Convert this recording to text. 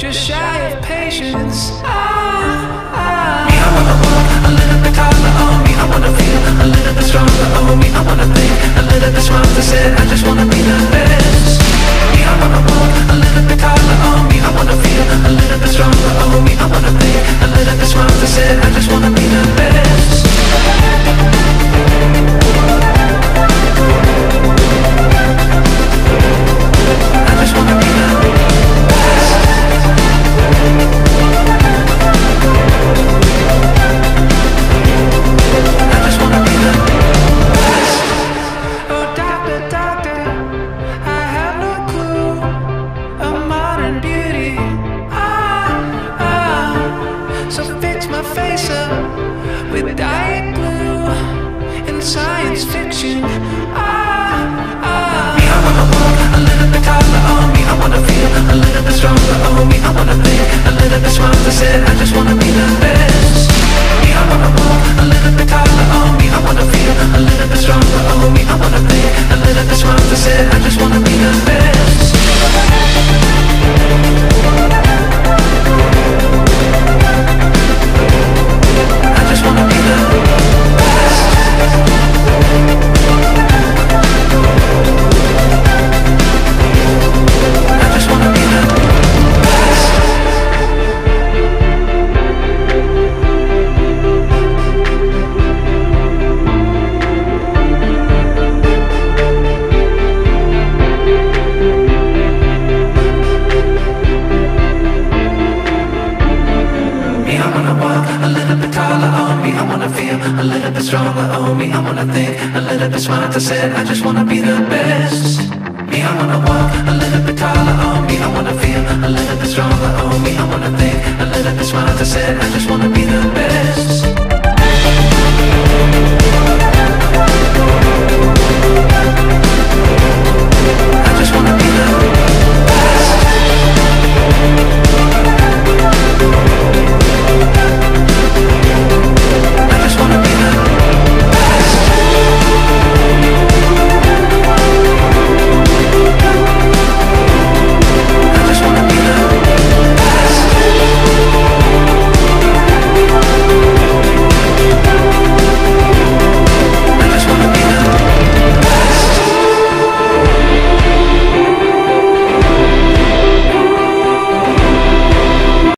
just shy of patience. Me, I wanna walk a little bit taller, oh me, I wanna feel a little bit stronger, oh me, I wanna think a little bit smarter, said I just wanna be the best. Me, I wanna walk a little bit taller, oh me, I wanna feel a little bit stronger, oh me, I wanna think a little bit smarter, said I just wanna be the best. I just wanna be the best. I just wanna be the best. Oh doctor, doctor, I have no clue of modern beauty. So fix my face up with diet glue in science fiction. Me, I wanna walk a little bit taller, oh me, I wanna feel a little bit stronger, oh me, I wanna think a little bit smarter, said I just wanna be the best. Me, I wanna walk a little bit taller, oh me, I wanna feel a little bit stronger, oh me, I wanna think a little bit smarter, said I just wanna be the best. I just wanna be the best. I just wanna be the best. Me, I wanna walk a little bit taller, oh me, I wanna feel a little bit stronger, oh me, I wanna think a little bit smarter, said I just wanna be the best. Me, I wanna walk a little bit taller, oh me, I wanna feel a little bit stronger, oh me, I wanna think a little bit smarter, said I just wanna be the best. I just wanna be the